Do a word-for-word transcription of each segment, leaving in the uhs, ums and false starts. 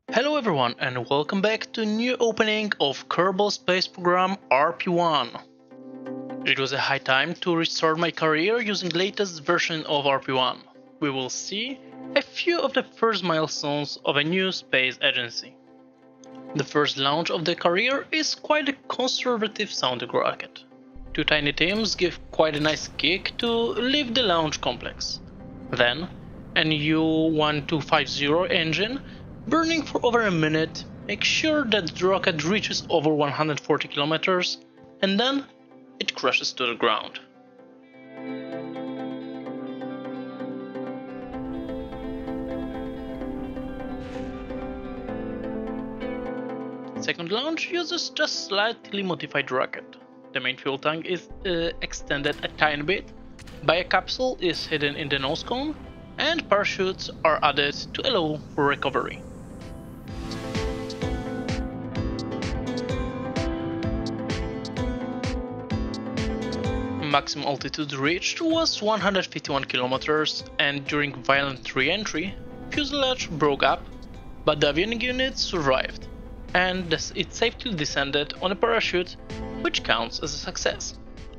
Hello everyone and welcome back to a new opening of Kerbal Space Program R P one. It was a high time to restart my career using latest version of R P one. We will see a few of the first milestones of a new space agency. The first launch of the career is quite a conservative sounding rocket. Two tiny teams give quite a nice kick to leave the launch complex. Then, an U one two five zero engine burning for over a minute makes sure that the rocket reaches over one hundred forty kilometers and then it crashes to the ground. Second launch uses just slightly modified rocket. The main fuel tank is uh, extended a tiny bit, bio capsule is hidden in the nose cone, and parachutes are added to allow for recovery. Maximum altitude reached was one hundred fifty-one kilometers, and during violent re-entry, fuselage broke up, but the avionic unit survived, and it safely descended on a parachute, which counts as a success.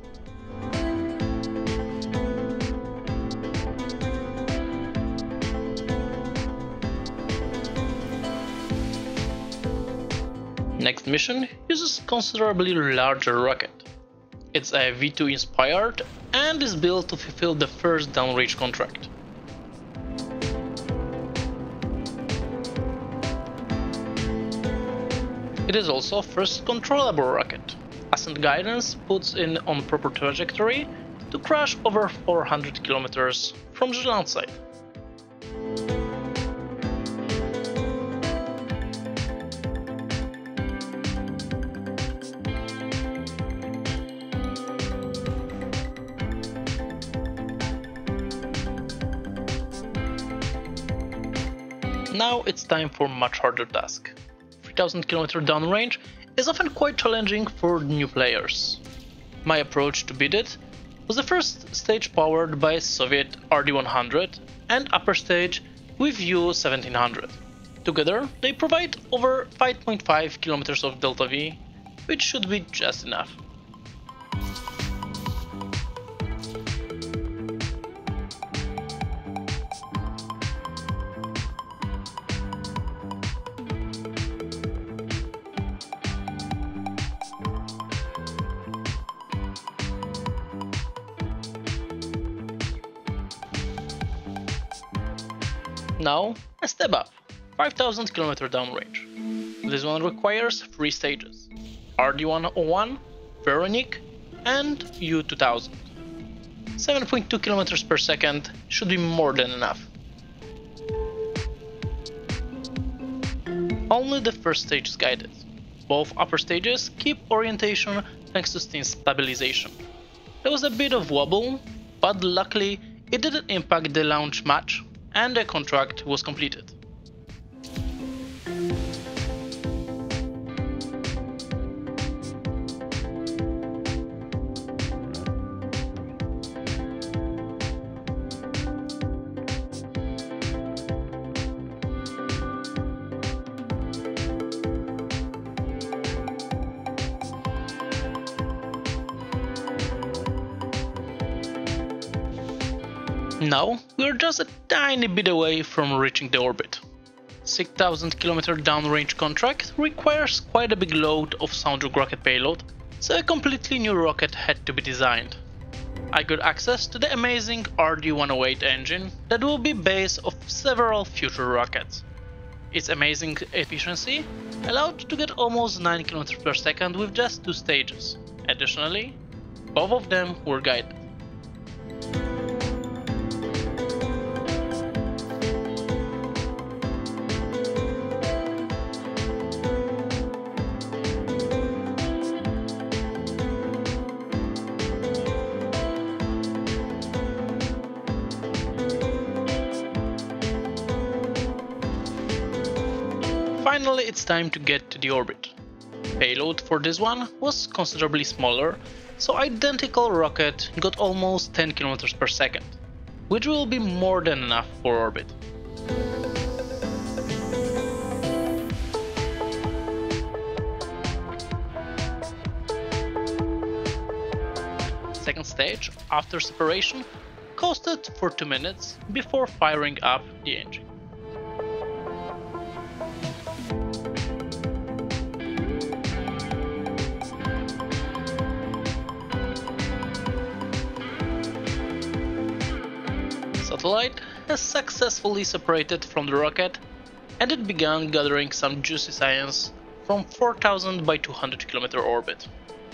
Next mission uses considerably larger rocket. It's a V two inspired and is built to fulfill the first downrange contract. It is also first controllable rocket. Ascent guidance puts it on proper trajectory to crash over four hundred kilometers from the launch site. Now it's time for much harder task. three thousand kilometer downrange is often quite challenging for new players. My approach to beat it was the first stage powered by Soviet R D one hundred and upper stage with U seventeen hundred. Together they provide over five point five kilometers of delta V, which should be just enough. Now, a step up, five thousand kilometer downrange. This one requires three stages, R D one oh one, Veronique, and U two thousand. seven point two kilometers per second should be more than enough. Only the first stage is guided. Both upper stages keep orientation thanks to steam stabilization. There was a bit of wobble, but luckily it didn't impact the launch match, and the contract was completed. Now we're just a tiny bit away from reaching the orbit. six thousand kilometer downrange contract requires quite a big load of sounding rocket payload, so a completely new rocket had to be designed. I got access to the amazing R D one oh eight engine that will be base of several future rockets. Its amazing efficiency allowed to get almost nine kilometers per second with just two stages. Additionally, both of them were guided. Finally, it's time to get to the orbit. Payload for this one was considerably smaller, so identical rocket got almost ten kilometers per second, which will be more than enough for orbit. second stage after separation coasted for two minutes before firing up the engine. Satellite has successfully separated from the rocket, and it began gathering some juicy science from four thousand by two hundred kilometer orbit.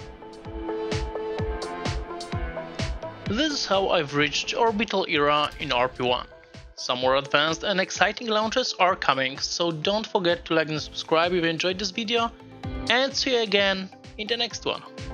This is how I've reached orbital era in R P one. Some more advanced and exciting launches are coming, so don't forget to like and subscribe if you enjoyed this video, and see you again in the next one.